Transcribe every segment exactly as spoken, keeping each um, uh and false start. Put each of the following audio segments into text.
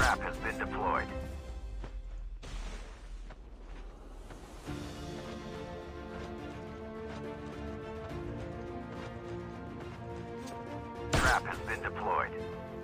Trap has been deployed. Trap has been deployed.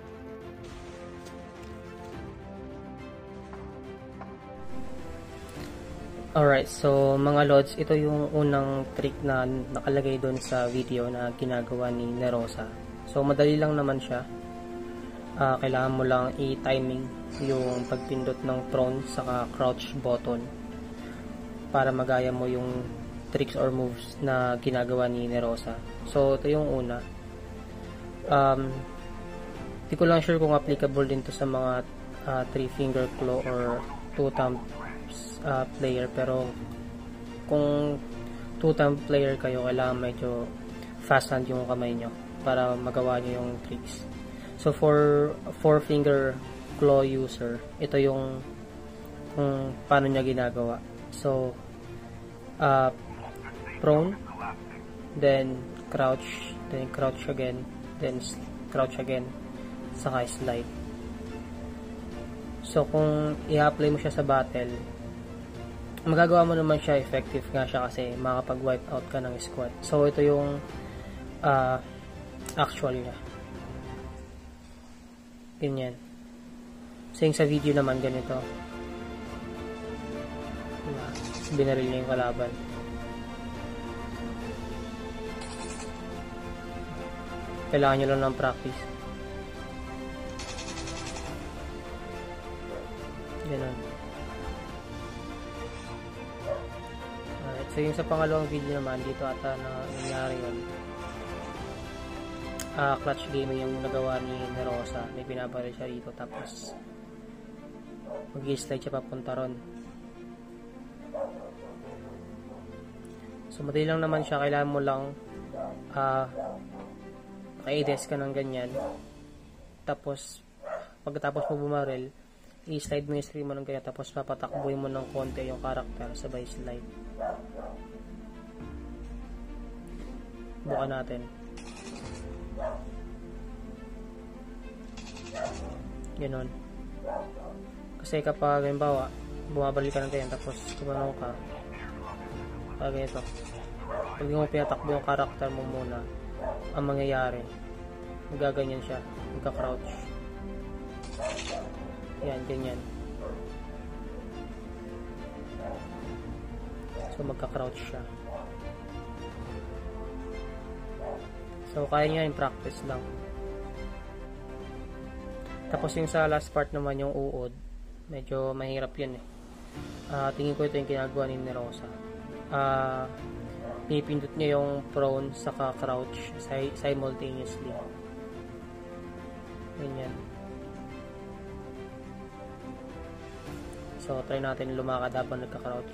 Alright, so mga lods, ito yung unang trick na nakalagay doon sa video na ginagawa ni Neroza. So madali lang naman siya. Uh, kailangan mo lang i-timing yung pagpindot ng prone saka crouch button para magaya mo yung tricks or moves na ginagawa ni Neroza. So ito yung una. Um, di ko lang sure kung applicable din to sa mga uh, three finger claw or two thumb Uh, player, pero kung two thumb player kayo, kailangan medyo fast hand yung kamay nyo para magawa nyo yung tricks. So for four finger claw user, ito yung kung paano niya ginagawa. So uh, prone, then crouch, then crouch again, then crouch again, saka slide. So kung i-apply mo siya sa battle, magagawa mo naman siya, effective nga siya kasi makapag-wipe out ka ng squad. So ito yung uh, actual niya. Ganyan. So yung sa video naman ganito. Binaril niya yung kalaban. Kailangan nyo lang ng practice. Ganun. So yung sa pangalawang video naman, dito ata na nangyari yun. Uh, clutch gaming yung nagawa ni Neroza. May binabaril siya dito, tapos mag-i-slide siya papunta ron. So madali lang naman siya. Kailangan mo lang uh, maka-i-desk ka ng ganyan. Tapos pagkatapos mo bumaril, i-slide mo yung stream mo ng ganyan, tapos papatakbuhin mo ng konti yung karakter sabay slide. Bukan natin. Ganon. Kasi kapag halimbawa bumabalik ka ng ganyan, tapos kumano ka pag ganito, pag mo pinatakbo yung karakter mo muna, ang mangyayari, magaganyan siya, magka-crouch. Yan, ganyan. So magka-crouch siya. So kaya niya yung practice lang. Tapos yung sa last part naman, yung uod, medyo mahirap yun eh. Uh, tingin ko ito yung ginagawa ni Neroza. Uh, pinipindot niya yung prone saka crouch simultaneously. Ganyan. So try natin lumakad habang nagka-crouch.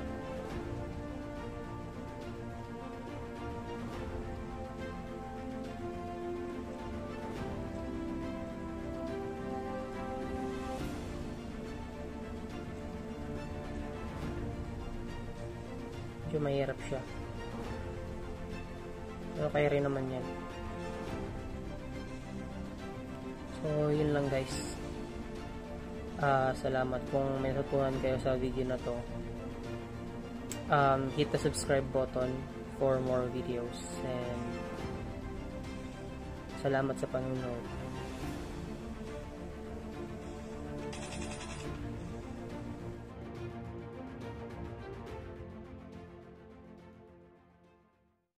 Medyo mahirap siya, pero kaya rin naman yan. So yun lang guys. Uh, salamat kung may natutunan kayo sa video na to. Um, hit the subscribe button for more videos, and salamat sa panonood.